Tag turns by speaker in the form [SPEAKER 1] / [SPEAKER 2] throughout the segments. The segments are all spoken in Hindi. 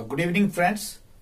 [SPEAKER 1] Good evening friends.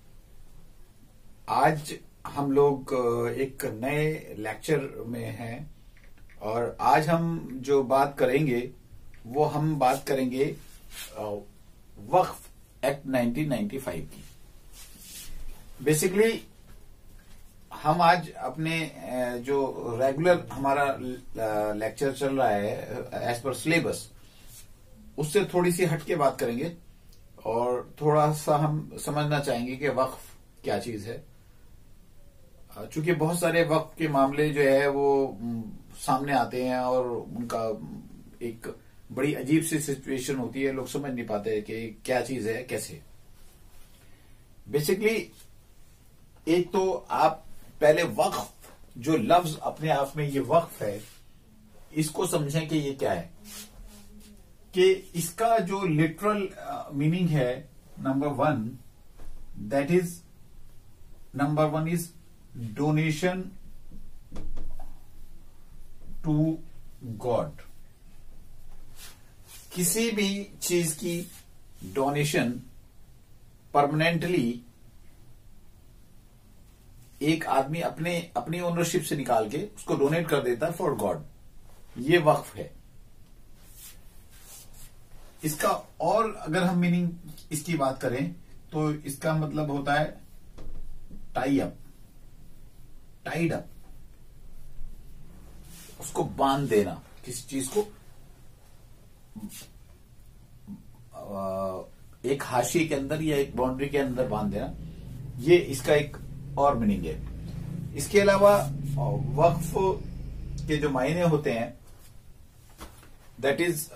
[SPEAKER 1] आज हम लोग एक नए लेक्चर में हैं और आज हम जो बात करेंगे वो हम बात करेंगे वक्फ एक्ट 1995 की। बेसिकली हम आज अपने जो रेगुलर हमारा लेक्चर चल रहा है एज पर सिलेबस, उससे थोड़ी सी हटके बात करेंगे और थोड़ा सा हम समझना चाहेंगे कि वक्फ क्या चीज है। चूंकि बहुत सारे वक्फ के मामले जो है वो सामने आते हैं और उनका एक बड़ी अजीब सी सिचुएशन होती है, लोग समझ नहीं पाते कि क्या चीज है कैसे। बेसिकली एक तो आप पहले वक्फ जो लफ्ज अपने आप में ये वक्फ है इसको समझें कि ये क्या है, कि इसका जो लिटरल मीनिंग है number one is donation to God. किसी भी चीज की डोनेशन परमानेंटली एक आदमी अपनी ओनरशिप से निकाल के उसको डोनेट कर देता है फॉर गॉड, ये वक्फ है। इसका और अगर हम मीनिंग इसकी बात करें तो इसका मतलब होता है टाइड अप, उसको बांध देना, किसी चीज को एक हाशिए के अंदर या एक बाउंड्री के अंदर बांध देना, ये इसका एक और मीनिंग है। इसके अलावा वक्फ के जो मायने होते हैं, that is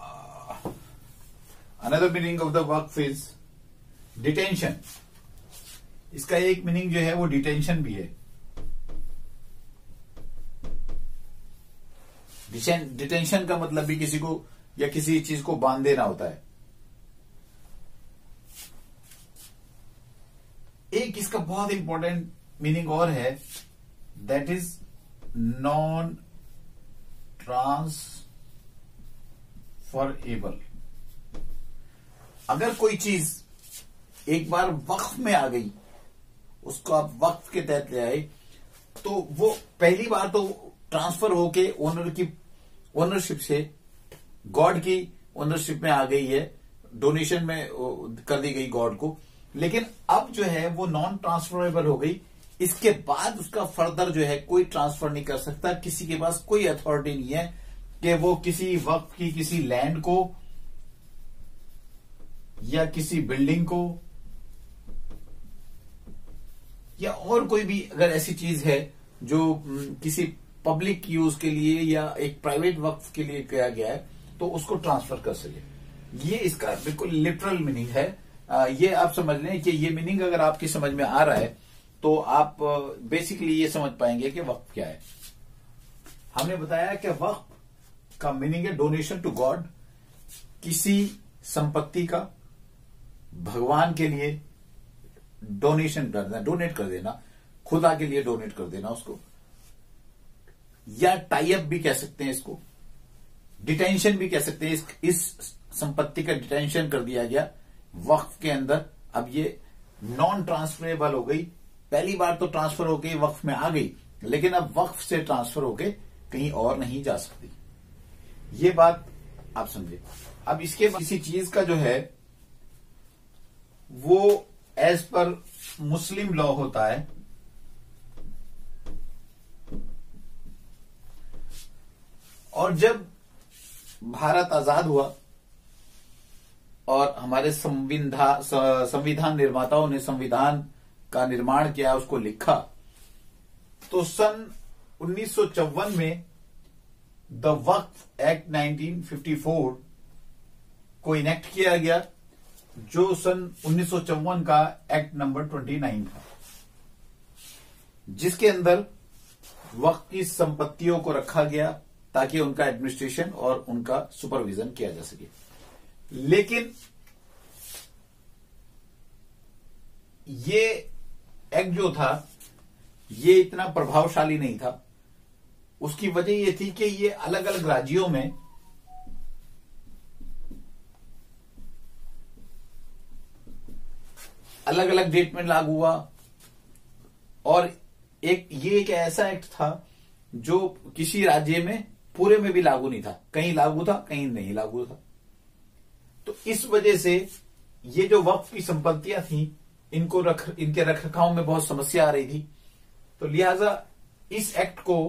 [SPEAKER 1] another meaning of the वक्फ इज डिटेंशन। इसका एक मीनिंग जो है वो डिटेंशन भी है। डिटेंशन का मतलब भी किसी को या किसी चीज को बांध देना होता है। एक इसका बहुत इंपॉर्टेंट मीनिंग और है, दैट इज नॉन ट्रांसफरेबल। अगर कोई चीज एक बार वक्फ में आ गई, उसको आप वक्फ के तहत ले आए, तो वो पहली बार तो ट्रांसफर होके ओनरशिप से गॉड की ओनरशिप में आ गई है, डोनेशन में कर दी गई गॉड को। लेकिन अब जो है वो नॉन ट्रांसफरेबल हो गई। इसके बाद उसका फर्दर जो है कोई ट्रांसफर नहीं कर सकता। किसी के पास कोई अथॉरिटी नहीं है कि वो किसी वक्फ की किसी लैंड को या किसी बिल्डिंग को या और कोई भी अगर ऐसी चीज है जो किसी पब्लिक यूज के लिए या एक प्राइवेट वक्फ के लिए किया गया है, तो उसको ट्रांसफर कर सके। ये इसका बिल्कुल लिटरल मीनिंग है। ये आप समझ लें कि ये मीनिंग अगर आपकी समझ में आ रहा है तो आप बेसिकली ये समझ पाएंगे कि वक्फ क्या है। हमने बताया कि वक्फ का मीनिंग है डोनेशन टू गॉड, किसी संपत्ति का भगवान के लिए डोनेशन कर देना, डोनेट कर देना, खुदा के लिए डोनेट कर देना उसको, या टाई अप भी कह सकते हैं इसको, डिटेंशन भी कह सकते हैं। इस संपत्ति का डिटेंशन कर दिया गया वक्फ के अंदर। अब ये नॉन ट्रांसफरेबल हो गई। पहली बार तो ट्रांसफर होके वक्फ में आ गई, लेकिन अब वक्फ से ट्रांसफर होके कहीं और नहीं जा सकती। ये बात आप समझे। अब इसके बाद किसी चीज का जो है वो एज पर मुस्लिम लॉ होता है, और जब भारत आजाद हुआ और हमारे संविधान निर्माताओं ने संविधान का निर्माण किया, उसको लिखा, तो सन 1954 में द वक्फ एक्ट 1954 को इनेक्ट किया गया, जो सन 1954 का एक्ट नंबर 29 था, जिसके अंदर वक्फ की संपत्तियों को रखा गया ताकि उनका एडमिनिस्ट्रेशन और उनका सुपरविजन किया जा सके। लेकिन ये एक्ट जो था ये इतना प्रभावशाली नहीं था। उसकी वजह ये थी कि ये अलग अलग राज्यों में अलग अलग डेट में लागू हुआ। और ये एक ऐसा एक्ट था जो किसी राज्य में पूरे में भी लागू नहीं था, कहीं लागू था कहीं नहीं लागू था। तो इस वजह से ये जो वक्फ की संपत्तियां थी इनके रखरखाव में बहुत समस्या आ रही थी। तो लिहाजा इस एक्ट को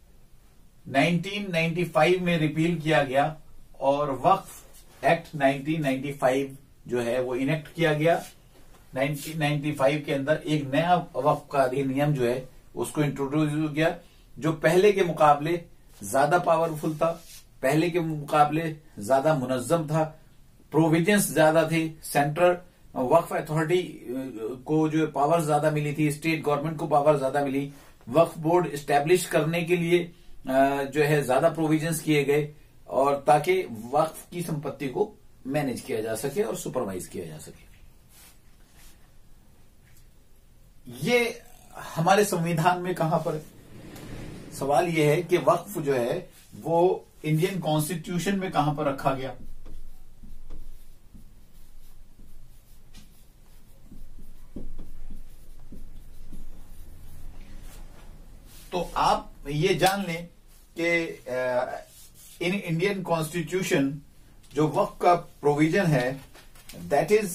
[SPEAKER 1] 1995 में रिपील किया गया और वक्फ एक्ट 1995 जो है वो इनेक्ट किया गया। 1995 के अंदर एक नया वक्फ का अधिनियम जो है उसको इंट्रोड्यूस किया, जो पहले के मुकाबले ज्यादा पावरफुल था, पहले के मुकाबले ज्यादा मुनज्जम था, प्रोविजंस ज्यादा थे, सेंट्रल वक्फ अथॉरिटी को जो पावर ज्यादा मिली थी, स्टेट गवर्नमेंट को पावर ज्यादा मिली, वक्फ बोर्ड एस्टेब्लिश करने के लिए जो है ज्यादा प्रोविजंस किए गए, और ताकि वक्फ की संपत्ति को मैनेज किया जा सके और सुपरवाइज किया जा सके। ये हमारे संविधान में कहां पर है? सवाल यह है कि वक्फ जो है वो इंडियन कॉन्स्टिट्यूशन में कहां पर रखा गया? तो आप ये जान लें कि इन इंडियन कॉन्स्टिट्यूशन जो वक्फ का प्रोविजन है that is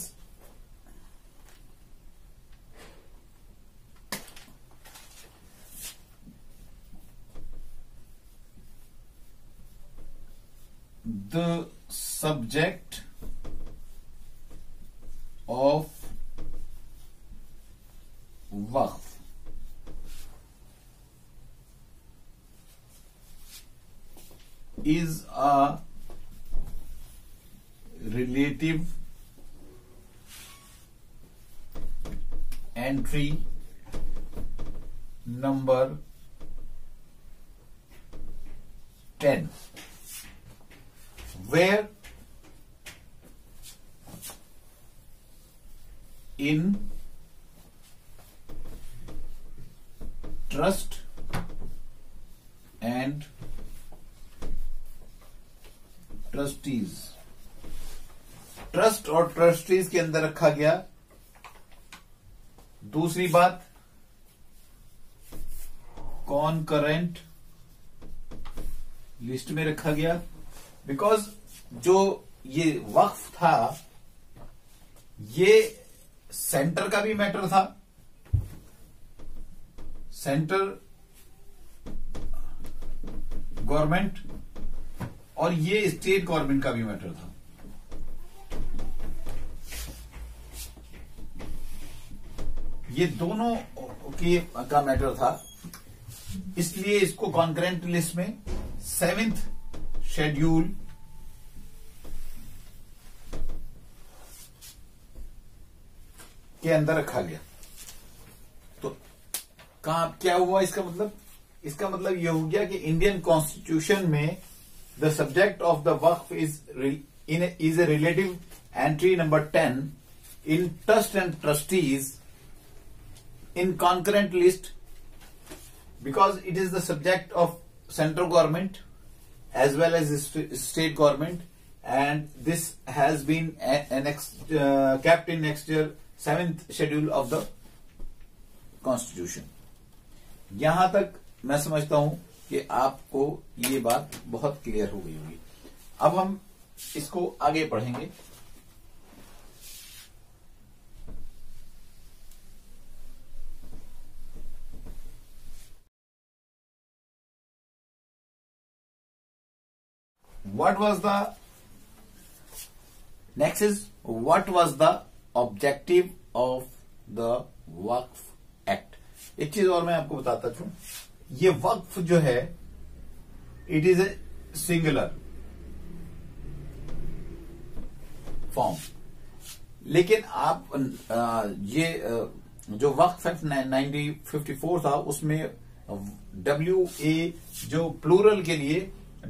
[SPEAKER 1] the subject of waqf is a relative entry number 10, where in trust and trustees, trust और ट्रस्टीज के अंदर रखा गया। दूसरी बात, कॉनकरेंट लिस्ट में रखा गया, बिकॉज जो ये वक्फ था ये सेंटर का भी मैटर था, सेंट्रल गवर्नमेंट, और ये स्टेट गवर्नमेंट का भी मैटर था। ये दोनों का मैटर था, इसलिए इसको कॉन्करेंट लिस्ट में 7th शेड्यूल के अंदर रखा गया। तो क्या हुआ इसका मतलब? इसका मतलब यह हो गया कि इंडियन कॉन्स्टिट्यूशन में the subject of the waqf is a relative entry number 10 in trust and trustees in concurrent list, because it is the subject of central government as well as state government, and this has been kept in next year 7th schedule of the constitution. यहां तक मैं समझता हूं कि आपको ये बात बहुत क्लियर हो गई होगी। अब हम इसको आगे पढ़ेंगे। What was the next is what was the objective of the Waqf Act? एक चीज और मैं आपको बताता चलूं, ये वक्फ जो है it is a singular form, लेकिन आप ये जो वक्फ एक्ट 1954 था उसमें WA जो प्लूरल के लिए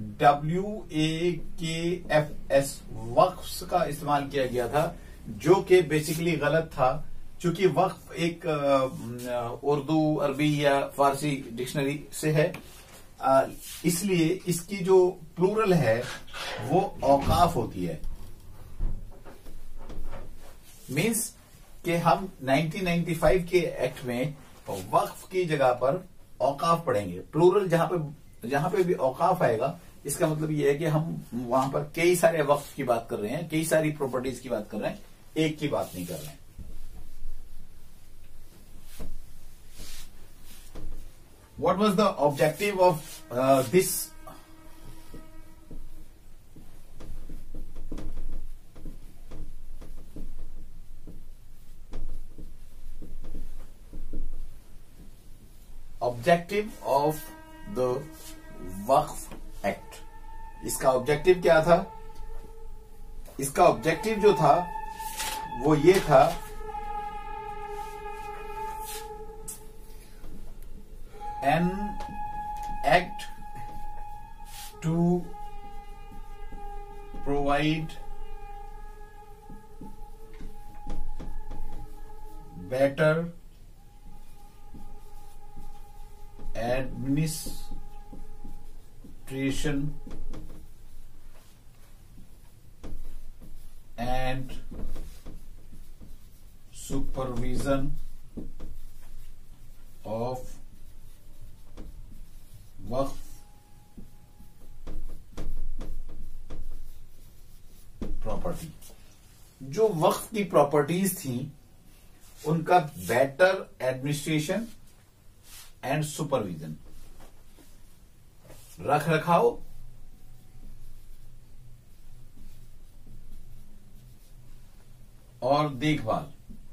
[SPEAKER 1] WAKFS वक्फ्स का इस्तेमाल किया गया था, जो कि बेसिकली गलत था, चूंकि वक्फ एक उर्दू, अरबी या फारसी डिक्शनरी से है, इसलिए इसकी जो प्लूरल है वो औकाफ होती है। मीन्स कि हम 1995 के एक्ट में वक्फ की जगह पर औकाफ पढ़ेंगे। प्लूरल जहां पे भी औकाफ आएगा, इसका मतलब ये है कि हम वहां पर कई सारे वक्फ की बात कर रहे हैं, कई सारी प्रॉपर्टीज की बात कर रहे हैं, एक की बात नहीं कर रहे हैं। What was the objective of this objective of the वक्फ एक्ट? इसका ऑब्जेक्टिव क्या था? इसका ऑब्जेक्टिव जो था वो ये था an act to provide better administration and supervision of वक्फ प्रॉपर्टी। जो वक्फ की प्रॉपर्टीज थी उनका बेटर एडमिनिस्ट्रेशन एंड सुपरविजन, रख रखाव और देखभाल,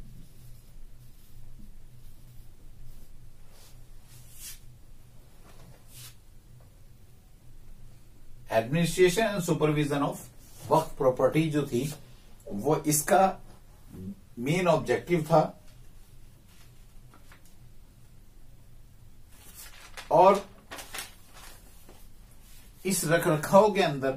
[SPEAKER 1] administration and supervision of Waqf property जो थी वो इसका मेन ऑब्जेक्टिव था। और इस रखरखाव के अंदर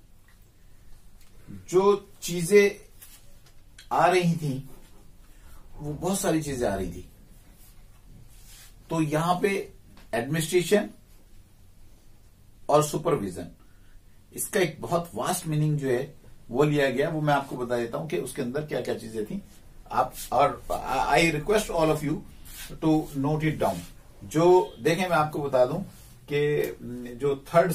[SPEAKER 1] जो चीजें आ रही थी वो बहुत सारी चीजें आ रही थी। तो यहां पे एडमिनिस्ट्रेशन और सुपरविजन, इसका एक बहुत वास्ट मीनिंग जो है वो लिया गया। वो मैं आपको बता देता हूं कि उसके अंदर क्या क्या चीजें थी। आप और I request all of you to note it down. जो देखें, मैं आपको बता दूं कि जो थर्ड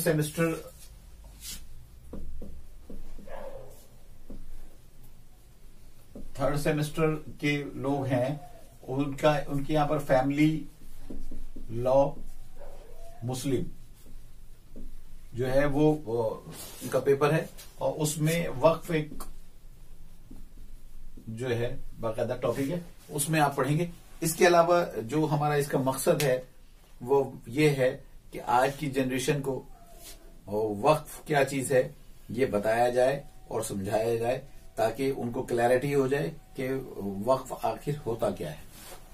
[SPEAKER 1] सेमेस्टर के लोग हैं उनके यहां पर फैमिली लॉ मुस्लिम जो है वो उनका पेपर है और उसमें वक्फ एक जो है बाकायदा टॉपिक है, उसमें आप पढ़ेंगे। इसके अलावा जो हमारा इसका मकसद है वो ये है कि आज की जनरेशन को वक्फ क्या चीज है ये बताया जाए और समझाया जाए ताकि उनको क्लैरिटी हो जाए कि वक्फ आखिर होता क्या है।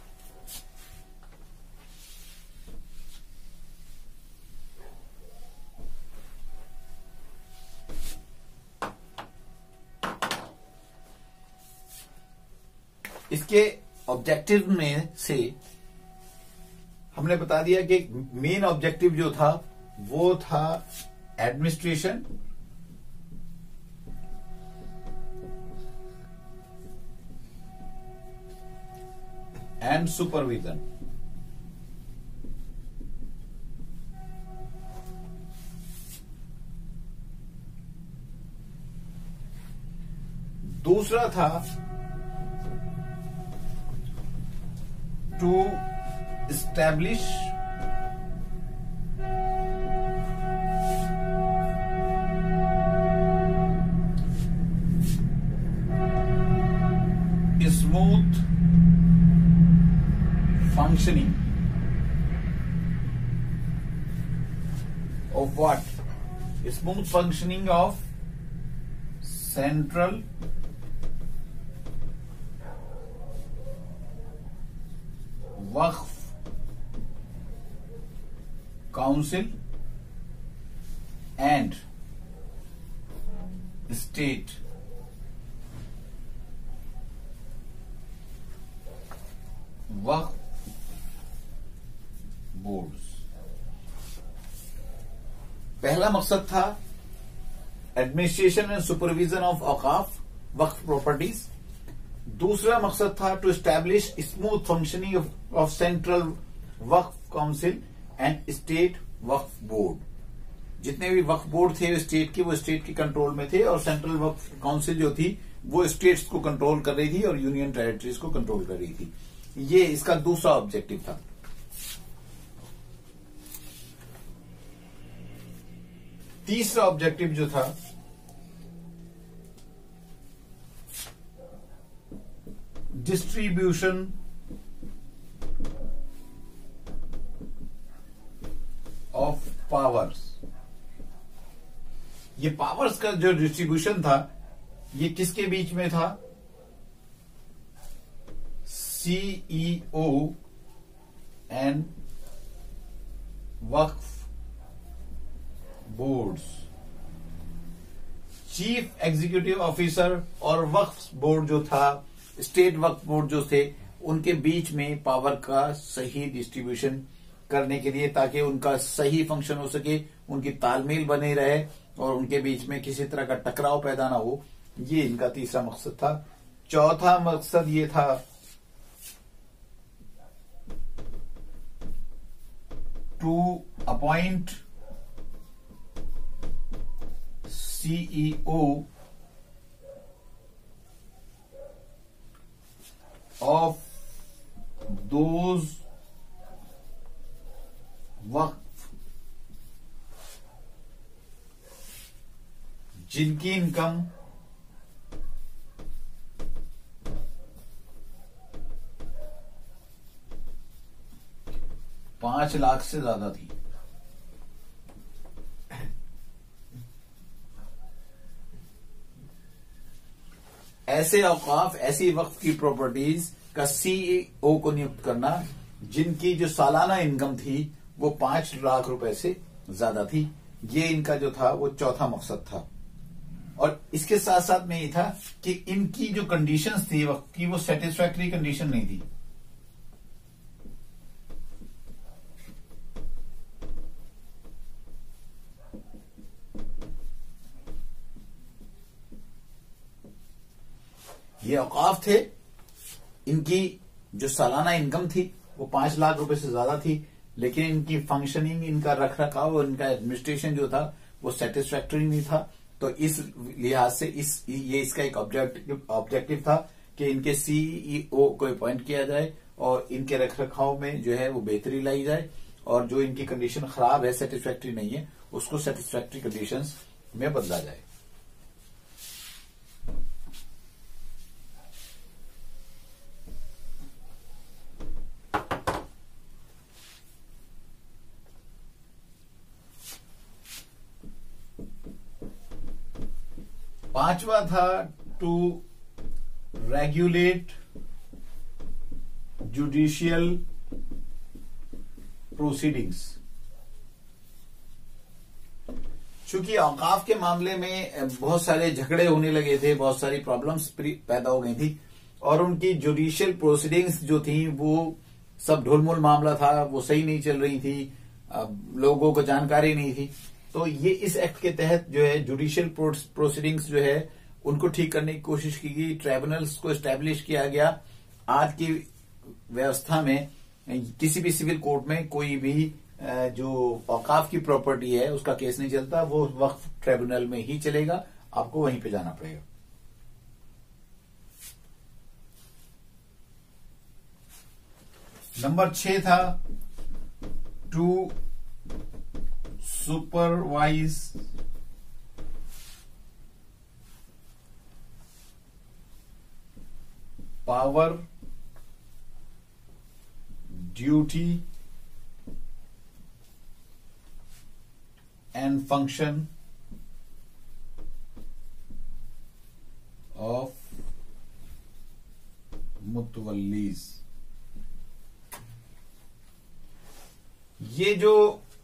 [SPEAKER 1] इसके ऑब्जेक्टिव में से हमने बता दिया कि मेन ऑब्जेक्टिव जो था वो था एडमिनिस्ट्रेशन एंड सुपरविजन। दूसरा था to establish smooth functioning of what? Smooth functioning of central Waqf council and state Waqf boards. पहला मकसद था administration and supervision of auqaf Waqf properties. दूसरा मकसद था to establish smooth functioning of central Waqf council and state Waqf board. जितने भी वक्फ बोर्ड थे स्टेट के, वो स्टेट के कंट्रोल में थे, और सेंट्रल वक्फ काउंसिल जो थी वो स्टेट्स को कंट्रोल कर रही थी और यूनियन टेरिटरीज को कंट्रोल कर रही थी। ये इसका दूसरा ऑब्जेक्टिव था। तीसरा ऑब्जेक्टिव जो था, डिस्ट्रीब्यूशन ऑफ पावर्स। ये पावर्स का जो डिस्ट्रीब्यूशन था ये किसके बीच में था? CEO and Waqf boards, chief executive officer और वक्फ बोर्ड जो था, स्टेट वक्फ बोर्ड जो थे, उनके बीच में पावर का सही डिस्ट्रीब्यूशन करने के लिए, ताकि उनका सही फंक्शन हो सके, उनकी तालमेल बने रहे और उनके बीच में किसी तरह का टकराव पैदा ना हो। ये इनका तीसरा मकसद था। चौथा मकसद ये था to appoint CEO of those Waqf जिनकी इनकम $5 लाख से ज्यादा थी। ऐसे औकाफ, ऐसी वक्फ की प्रॉपर्टीज का सीईओ को नियुक्त करना जिनकी जो सालाना इनकम थी वो 5 लाख रुपए से ज्यादा थी। ये इनका जो था वो चौथा मकसद था। और इसके साथ साथ में ये था कि इनकी जो कंडीशंस थी वक्फ की, वो सेटिस्फैक्टरी कंडीशन नहीं थी। ये औकाफ थे, इनकी जो सालाना इनकम थी वो 5 लाख रुपए से ज्यादा थी, लेकिन इनकी फंक्शनिंग, इनका रख रखाव और इनका एडमिनिस्ट्रेशन जो था वो सेटिस्फैक्टरी नहीं था। तो इस लिहाज से ये इसका एक ऑब्जेक्टिव था कि इनके सीईओ को अपॉइंट किया जाए और इनके रख रखाव में जो है वो बेहतरी लाई जाए, और जो इनकी कंडीशन खराब है, सेटिस्फैक्टरी नहीं है, उसको सेटिस्फैक्टरी कंडीशंस में बदला जाए। पांचवा था टू रेगुलेट जुडिशियल प्रोसीडिंग्स। चूंकि औकाफ के मामले में बहुत सारे झगड़े होने लगे थे, बहुत सारी प्रॉब्लम्स पैदा हो गई थी, और उनकी जुडिशियल प्रोसीडिंग्स जो थी वो सब ढुलमुल मामला था, वो सही नहीं चल रही थी, लोगों को जानकारी नहीं थी। तो ये इस एक्ट के तहत जो है जुडिशियल प्रोसीडिंग्स जो है उनको ठीक करने की कोशिश की गई, ट्राइब्यूनल्स को एस्टैब्लिश किया गया। आज की व्यवस्था में किसी भी सिविल कोर्ट में कोई भी जो औकाफ की प्रॉपर्टी है उसका केस नहीं चलता, वो वक्फ ट्राइब्यूनल में ही चलेगा, आपको वहीं पे जाना पड़ेगा। नंबर 6 था to supervise power, duty and function of mutawallis. ये जो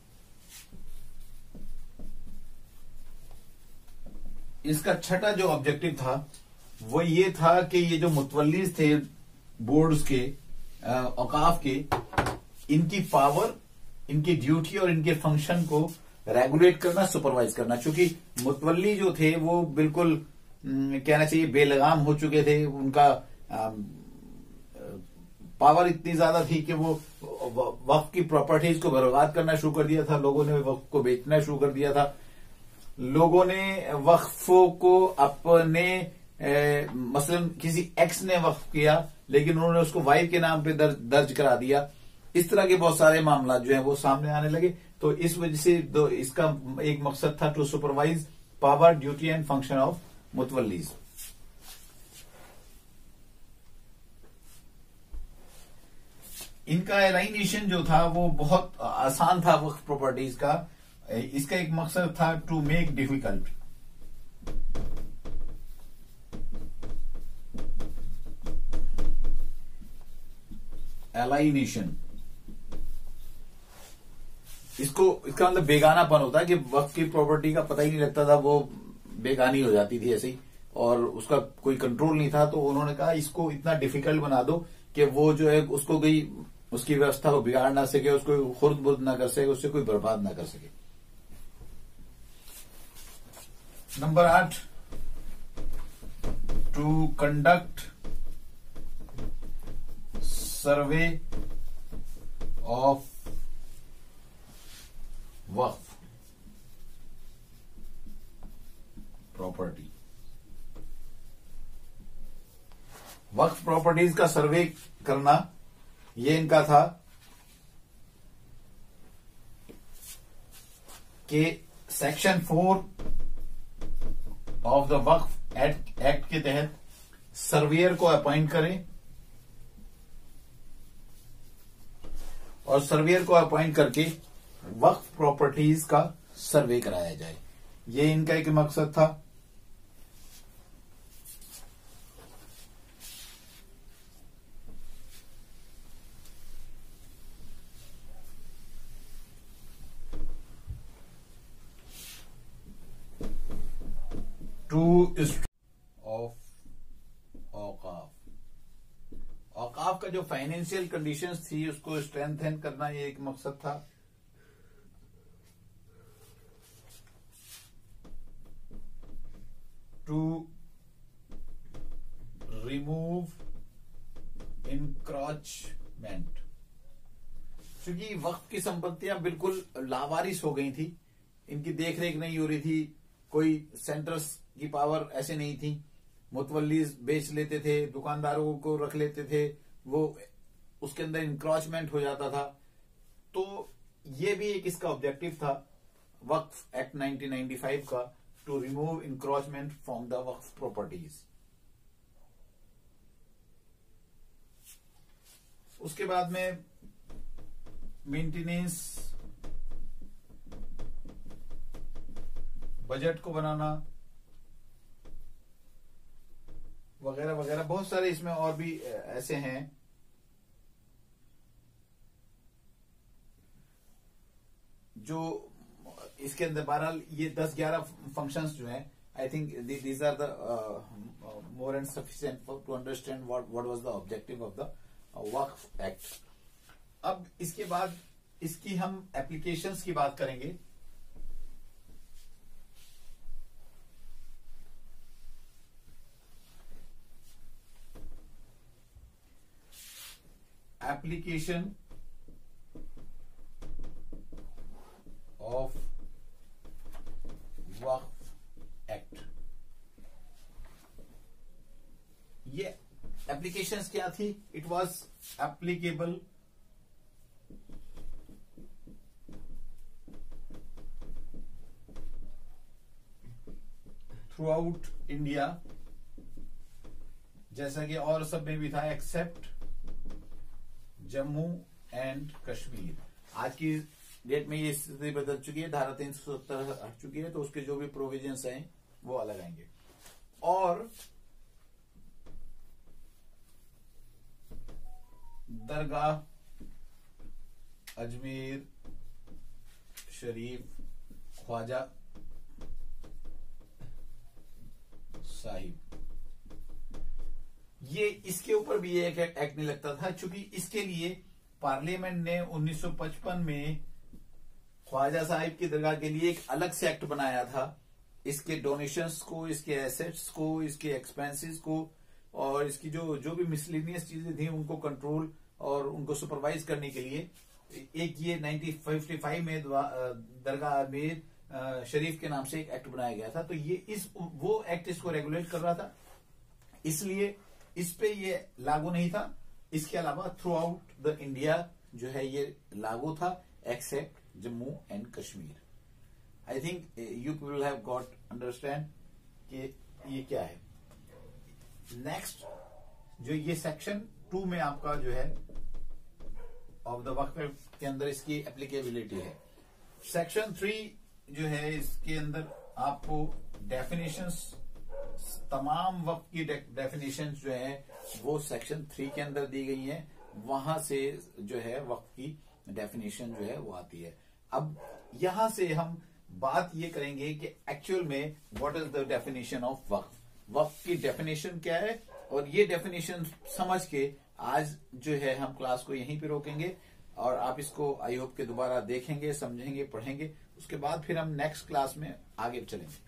[SPEAKER 1] इसका छठा जो ऑब्जेक्टिव था वो ये था कि ये जो मुतवल्लीज थे बोर्ड्स के, औकाफ के, इनकी पावर, इनकी ड्यूटी और इनके फंक्शन को रेगुलेट करना, सुपरवाइज करना। चूंकि मुतवल्ली जो थे वो बिल्कुल कहना चाहिए बेलगाम हो चुके थे, उनका पावर इतनी ज्यादा थी कि वो वक्फ की प्रॉपर्टीज को बर्बाद करना शुरू कर दिया था, लोगों ने वक्फ को बेचना शुरू कर दिया था, लोगों ने वक्फों को अपने मसलन किसी एक्स ने वक्फ किया लेकिन उन्होंने उसको वाइफ के नाम पे दर्ज करा दिया। इस तरह के बहुत सारे मामला जो हैं वो सामने आने लगे। तो इस वजह से इसका एक मकसद था to supervise power, duty and function of mutawallis. इनका एलाइनेशन जो था वो बहुत आसान था वक्फ प्रॉपर्टीज का। इसका एक मकसद था टू मेक डिफिकल्ट एलाइनेशन। इसका मतलब बेगानापन होता है कि वक्फ की प्रॉपर्टी का पता ही नहीं लगता था, वो बेगानी हो जाती थी ऐसे ही, और उसका कोई कंट्रोल नहीं था। तो उन्होंने कहा इसको इतना डिफिकल्ट बना दो कि वो जो है उसको कोई उसकी व्यवस्था को बिगाड़ ना सके, उसको खुर्द बुर्द ना कर सके, उससे कोई बर्बाद ना कर सके। Number 8, to conduct survey of Waqf property. Waqf properties का सर्वे करना ये इनका था कि section 4 of the Waqf act के तहत सर्वेयर को अपॉइंट करें और सर्वेयर को अपॉइंट करके वक्फ प्रॉपर्टीज का सर्वे कराया जाए। ये इनका एक मकसद था। ऑफ औकाफ का जो फाइनेंशियल कंडीशंस थी उसको स्ट्रेंथन करना ये एक मकसद था। टू रिमूव इंक्रोचमेंट, क्योंकि वक्फ की संपत्तियां बिल्कुल लावारिस हो गई थी, इनकी देखरेख नहीं हो रही थी, कोई सेंटर्स की पावर ऐसे नहीं थी, मुतवल्लीज बेच लेते थे, दुकानदारों को रख लेते थे, वो उसके अंदर इंक्रोचमेंट हो जाता था। तो ये भी एक इसका ऑब्जेक्टिव था वक्फ एक्ट 1995 का, to remove encroachment from the Waqf properties. उसके बाद में मेंटेनेंस बजट को बनाना वगैरह वगैरह, बहुत सारे इसमें और भी ऐसे हैं। जो इसके अंदर बहरहाल ये 10-11 फंक्शंस जो हैं, I think these are the more and sufficient to understand what was the objective of the Waqf act. अब इसके बाद इसकी हम एप्लीकेशंस की बात करेंगे। Application of Waqf act. ये एप्लीकेशंस क्या थी? It was applicable throughout India, जैसा कि और सब में भी था, एक्सेप्ट जम्मू एंड कश्मीर। आज की डेट में ये स्थिति बदल चुकी है, धारा 370 हट चुकी है, तो उसके जो भी प्रोविजंस हैं वो अलग आएंगे। और दरगाह अजमेर शरीफ ख्वाजा साहिब, ये इसके ऊपर भी एक एक्ट नहीं लगता था, क्योंकि इसके लिए पार्लियामेंट ने 1955 में ख्वाजा साहिब की दरगाह के लिए एक अलग से एक्ट बनाया था। इसके डोनेशंस को, इसके एसेट्स को, इसके एक्सपेंसेस को और इसकी जो भी मिसलिनियस चीजें थी उनको कंट्रोल और उनको सुपरवाइज करने के लिए एक ये 1955 में दरगाह अमीर शरीफ के नाम से एक एक्ट बनाया गया था। तो ये वो एक्ट इसको रेगुलेट कर रहा था, इसलिए इस पे ये लागू नहीं था। इसके अलावा थ्रू आउट द इंडिया जो है ये लागू था, except Jammu and Kashmir. I think you will have got understand कि ये क्या है। नेक्स्ट जो ये सेक्शन 2 में आपका जो है ऑफ द वक्फ के अंदर इसकी एप्लीकेबिलिटी है। सेक्शन 3 जो है इसके अंदर आपको डेफिनेशंस, तमाम वक्फ की डेफिनेशंस जो है वो सेक्शन 3 के अंदर दी गई हैं। वहां से जो है वक्फ की डेफिनेशन जो है वो आती है। अब यहां से हम बात ये करेंगे कि एक्चुअल में what is the definition of Waqf, वक्फ की डेफिनेशन क्या है, और ये डेफिनेशन समझ के आज जो है हम क्लास को यहीं पे रोकेंगे और आप इसको आई होप के दोबारा देखेंगे, समझेंगे, पढ़ेंगे। उसके बाद फिर हम नेक्स्ट क्लास में आगे चलेंगे।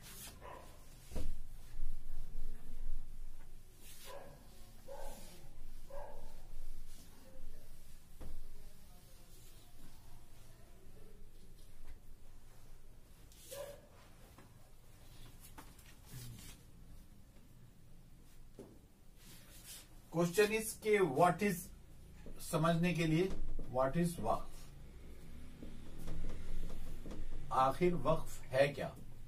[SPEAKER 1] क्वेश्चन इज के व्हाट इज, समझने के लिए व्हाट इज वक्फ, आखिर वक्फ है क्या।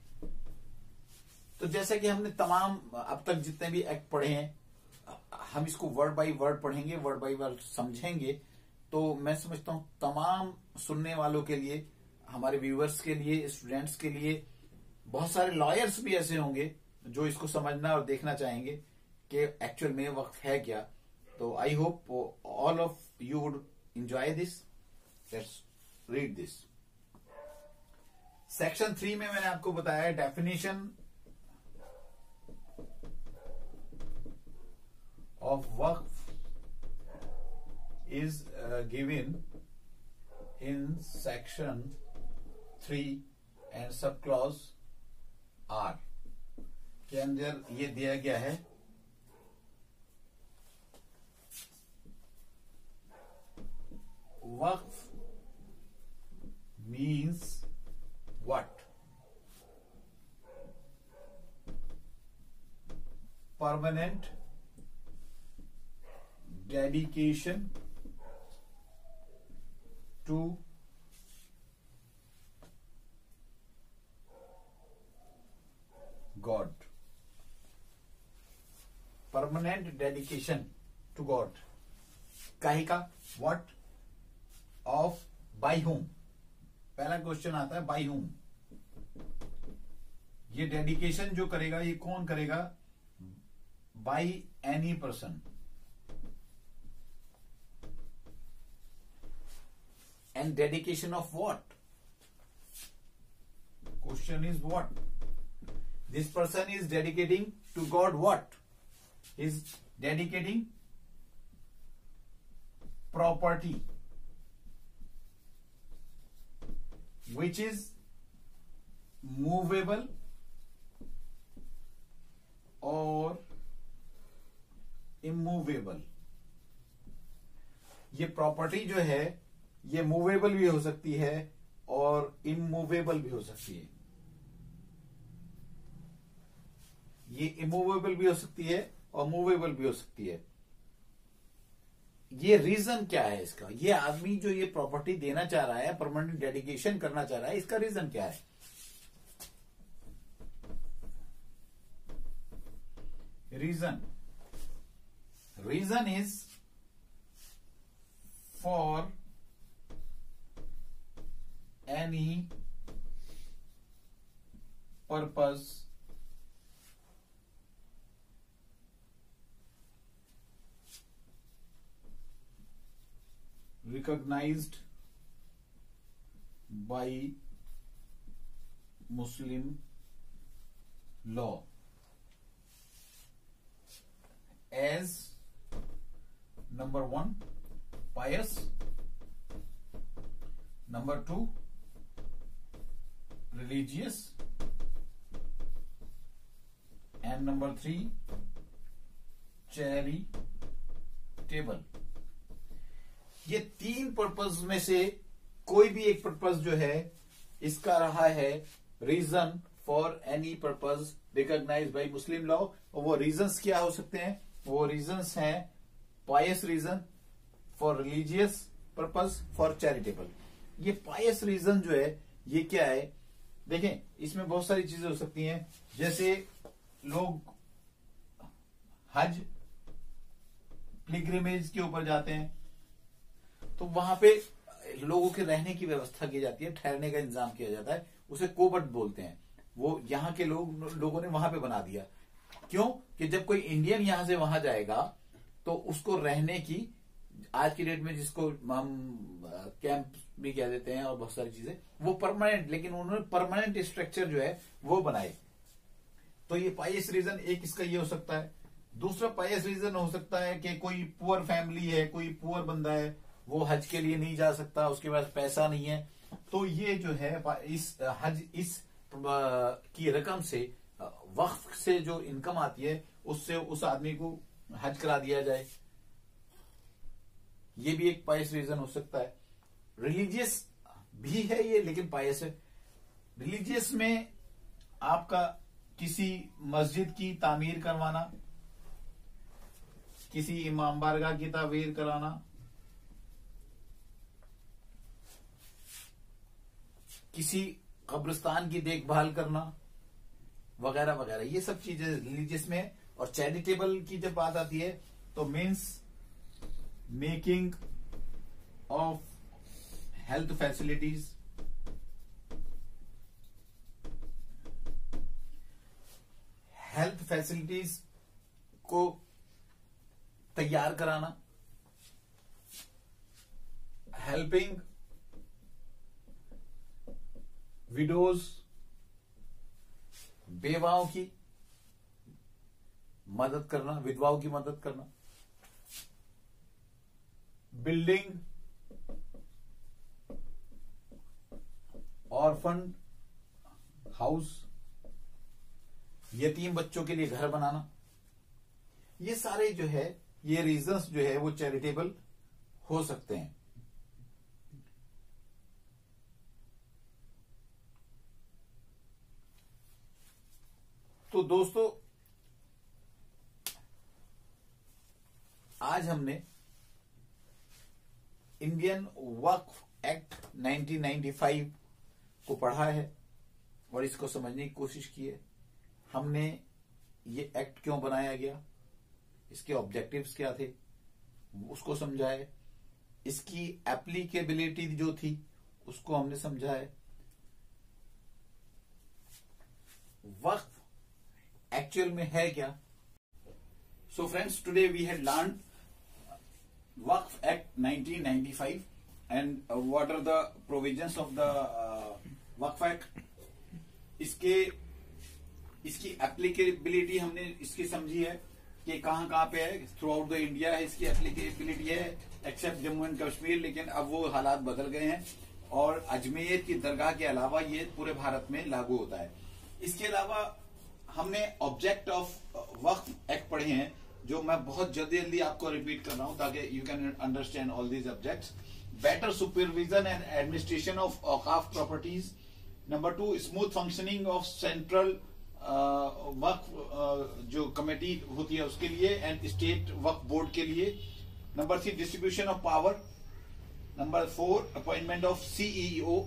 [SPEAKER 1] तो जैसा कि हमने तमाम अब तक जितने भी एक्ट पढ़े हैं हम इसको वर्ड बाय वर्ड पढ़ेंगे, वर्ड बाय वर्ड समझेंगे। तो मैं समझता हूं तमाम सुनने वालों के लिए, हमारे व्यूअर्स के लिए, स्टूडेंट्स के लिए, बहुत सारे लॉयर्स भी ऐसे होंगे जो इसको समझना और देखना चाहेंगे कि एक्चुअल में वक्फ है क्या। तो I hope all of you would enjoy this. Let's read this. Section 3 में मैंने आपको बताया definition of Waqf is given in section 3 and sub clause R के अंदर ये दिया गया है। वक्फ means what? Permanent dedication to God. Permanent dedication to God. काहे का? What? Of by whom? पहला क्वेश्चन आता है बाय whom। ये डेडिकेशन जो करेगा ये कौन करेगा? By any person. And dedication of what? Question is what? This person is dedicating to God what? Is dedicating property which is movable or immovable। ये प्रॉपर्टी जो है ये मूवेबल भी हो सकती है और इमूवेबल भी हो सकती है। ये इमूवेबल भी हो सकती है और मूवेबल भी हो सकती है। ये रीजन क्या है इसका? ये आदमी जो ये प्रॉपर्टी देना चाह रहा है, परमानेंट डेडिकेशन करना चाह रहा है, इसका रीजन क्या है? Reason is for any purpose recognized by Muslim law as number 1 pious, number 2 religious, and number 3 charitable. ये 3 पर्पस में से कोई भी एक पर्पस जो है इसका रहा है reason for any purpose recognized by Muslim law. और वो रीजंस क्या हो सकते हैं? वो रीजंस हैं pious reason, for religious purpose, for charitable. ये पायस रीजन जो है ये क्या है? देखें, इसमें बहुत सारी चीजें हो सकती हैं, जैसे लोग हज पिलग्रिमेज के ऊपर जाते हैं तो वहां पे लोगों के रहने की व्यवस्था की जाती है, ठहरने का इंतजाम किया जाता है, उसे कोबट बोलते हैं। वो यहाँ के लोगों ने वहां पे बना दिया। क्यों? कि जब कोई इंडियन यहां से वहां जाएगा तो उसको रहने की, आज की डेट में जिसको हम कैंप भी कह देते हैं और बहुत सारी चीजें, वो परमानेंट, लेकिन उन्होंने परमानेंट स्ट्रक्चर जो है वो बनाए। तो ये पायस रीजन एक इसका ये हो सकता है। दूसरा पायस रीजन हो सकता है कि कोई पुअर फैमिली है, कोई पुअर बंदा है, वो हज के लिए नहीं जा सकता, उसके पास पैसा नहीं है, तो ये जो है इस हज इस की रकम से, वक्फ से जो इनकम आती है उससे उस आदमी को हज करा दिया जाए। ये भी एक पायस रीजन हो सकता है। रिलीजियस भी है ये, लेकिन पायस है। रिलीजियस में आपका किसी मस्जिद की तामीर करवाना, किसी इमाम बारगाह की तामीर कराना, किसी कब्रिस्तान की देखभाल करना, वगैरह वगैरह, ये सब चीजें रिलीजियस में। और चैरिटेबल की जब बात आती है तो means making of health facilities, health facilities को तैयार कराना, हेल्पिंग विडोज, बेवाओं की मदद करना, विधवाओं की मदद करना, बिल्डिंग ऑर्फन हाउस, यतीम बच्चों के लिए घर बनाना। ये सारे जो है, ये रीजंस जो है वो चैरिटेबल हो सकते हैं। तो दोस्तों, आज हमने इंडियन वक्फ एक्ट 1995 को पढ़ा है और इसको समझने की कोशिश की है। हमने ये एक्ट क्यों बनाया गया, इसके ऑब्जेक्टिव्स क्या थे, उसको समझा है। इसकी एप्लीकेबिलिटी जो थी उसको हमने समझा है। वक्फ एक्चुअल में है क्या। So friends, today we had learn Waqf act 1995 and what are the provisions of the Waqf act. इसकी एप्लीकेबिलिटी हमने इसकी समझी है कि कहां कहां पे है, थ्रू आउट द इंडिया है इसकी एप्लीकेबिलिटी है, एक्सेप्ट जम्मू एंड कश्मीर, लेकिन अब वो हालात बदल गए हैं और अजमेर की दरगाह के अलावा ये पूरे भारत में लागू होता है। इसके अलावा हमने ऑब्जेक्ट ऑफ वक्फ एक्ट पढ़े हैं, जो मैं बहुत जल्दी आपको रिपीट कर रहा हूं ताकि you can understand all these objects. Better supervision and administration of auqaf properties. Number 2, smooth functioning of central Waqf जो कमेटी होती है उसके लिए एंड स्टेट वक्फ बोर्ड के लिए। Number 3, distribution of power. Number 4, appointment of CEO.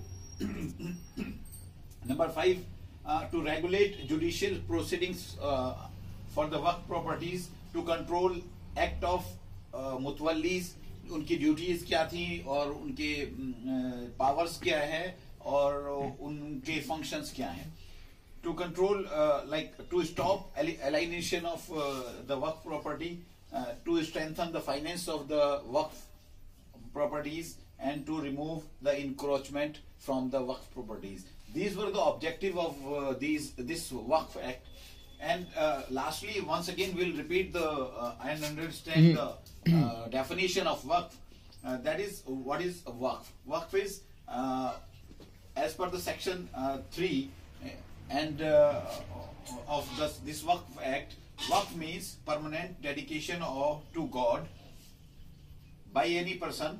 [SPEAKER 1] Number 5, to regulate judicial proceedings for the waqf properties, to control act of mutawallis, उनकी ड्यूटीज क्या थी और उनके पावर्स क्या है और उनके फंक्शंस क्या हैं। To control to stop alienation of the waqf property, to strengthen the finance of the waqf properties and to remove the encroachment from the waqf properties. These were the objective of this waqf act. And lastly, once again, we'll repeat and understand the definition of waqf. That is, what is waqf? Waqf is, as per the section 3 and of this waqf act, Waqf means permanent dedication to God by any person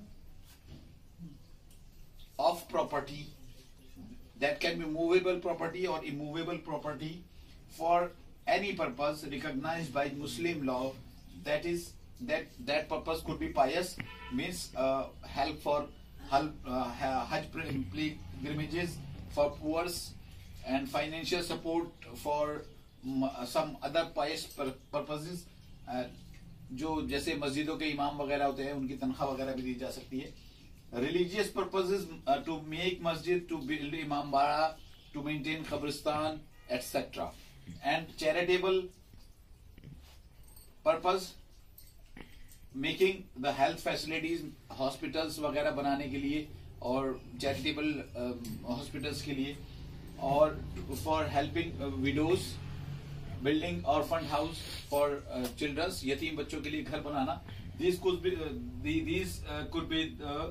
[SPEAKER 1] of property that can be movable property or immovable property for any purpose recognized by Muslim law. That is that purpose could be pious, means help for Hajj pilgrimages for poor, and financial support for some other pious purposes, जो जैसे मस्जिदों के इमाम वगैरह होते हैं उनकी तनख्वाह वगैरह भी दी जा सकती है. Religious purposes, to make masjid, to build imam bara, to maintain qabristan, etc. And charitable purpose, making the health facilities, hospitals वगैरह बनाने के लिए और charitable hospitals के लिए, और for helping widows, building orphan house for children, यतीम बच्चों के लिए घर बनाना. These could be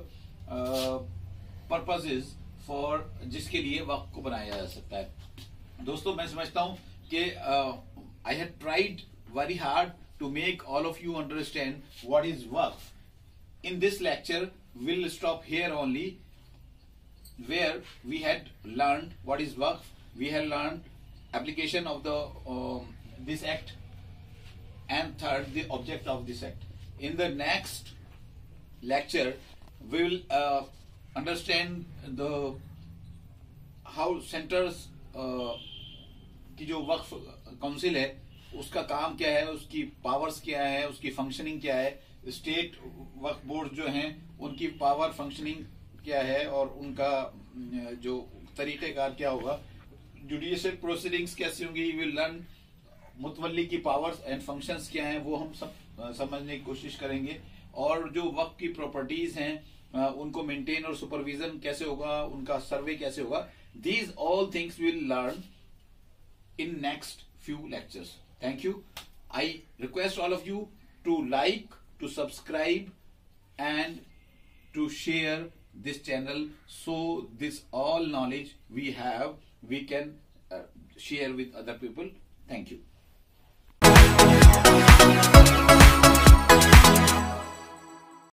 [SPEAKER 1] purposes for जिसके लिए वक्फ को बनाया जा सकता है. दोस्तों, मैं समझता हूं कि I had tried very hard to make all of you understand what is waqf. In this lecture, we'll stop here only, where we had learned what is waqf. We had learned application of the this act, and third, the object of this act. In the next lecture, we will understand the how centers की जो वक्फ काउंसिल है उसका काम क्या है, उसकी पावर्स क्या है, उसकी फंक्शनिंग क्या है, स्टेट वक्फ बोर्ड जो हैं उनकी पावर फंक्शनिंग क्या है और उनका जो तरीक़ेकार क्या होगा, जुडिशियल प्रोसीडिंग्स कैसे होंगी. यू विल लर्न मुतवल्ली की पावर्स एंड फंक्शंस क्या हैं, वो हम सब समझने की कोशिश करेंगे. और जो वक्फ की प्रॉपर्टीज हैं उनको मेंटेन और सुपरविजन कैसे होगा, उनका सर्वे कैसे होगा. These all things will learn in next few lectures. Thank you. I request all of you to like, to subscribe, and to share this channel, so this all knowledge we have, we can share with other people. Thank you.